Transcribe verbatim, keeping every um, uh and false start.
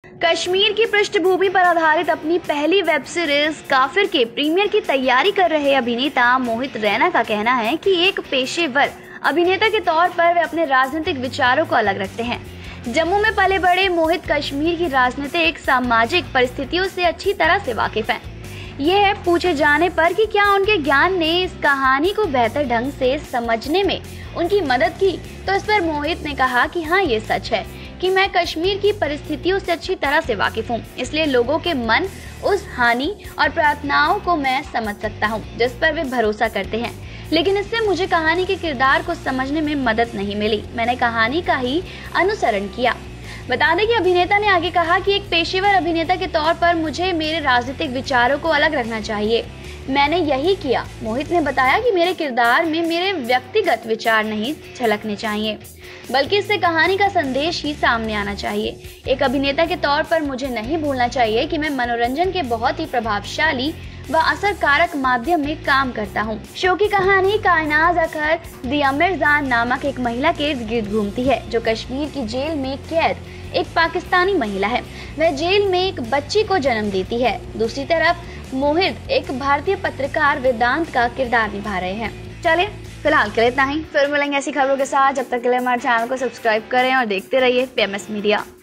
कश्मीर की पृष्ठभूमि पर आधारित अपनी पहली वेब सीरीज काफिर के प्रीमियर की तैयारी कर रहे अभिनेता मोहित रैना का कहना है कि एक पेशेवर अभिनेता के तौर पर वे अपने राजनीतिक विचारों को अलग रखते हैं। जम्मू में पले बड़े मोहित कश्मीर की राजनीतिक सामाजिक परिस्थितियों से अच्छी तरह से वाकिफ हैं। यह पूछे जाने पर कि क्या उनके ज्ञान ने इस कहानी को बेहतर ढंग से समझने में उनकी मदद की, तो इस पर मोहित ने कहा कि हाँ, ये सच है कि मैं कश्मीर की परिस्थितियों से अच्छी तरह से वाकिफ हूँ, इसलिए लोगों के मन, उस हानि और प्रार्थनाओं को मैं समझ सकता हूँ जिस पर वे भरोसा करते हैं। लेकिन इससे मुझे कहानी के किरदार को समझने में मदद नहीं मिली, मैंने कहानी का ही अनुसरण किया। बता दें कि अभिनेता ने आगे कहा कि एक पेशेवर अभिनेता के तौर पर मुझे मेरे राजनीतिक विचारों को अलग रखना चाहिए, मैंने यही किया। मोहित ने बताया कि मेरे किरदार में मेरे व्यक्तिगत विचार नहीं झलकने चाहिए, बल्कि इससे कहानी का संदेश ही सामने आना चाहिए। एक अभिनेता के तौर पर मुझे नहीं भूलना चाहिए कि मैं मनोरंजन के बहुत ही प्रभावशाली व असरकारक माध्यम में काम करता हूँ। शो की कहानी कायनाज अखर दी अमीरजान नामक एक महिला के इर्द गिर्द घूमती है, जो कश्मीर की जेल में कैद एक पाकिस्तानी महिला है। वह जेल में एक बच्ची को जन्म देती है। दूसरी तरफ मोहित एक भारतीय पत्रकार वेदांत का किरदार निभा रहे हैं। चलिए फिलहाल के लिए इतना ही, फिर मिलेंगे ऐसी खबरों के साथ। जब तक के लिए हमारे चैनल को सब्सक्राइब करें और देखते रहिए पीएमएस मीडिया।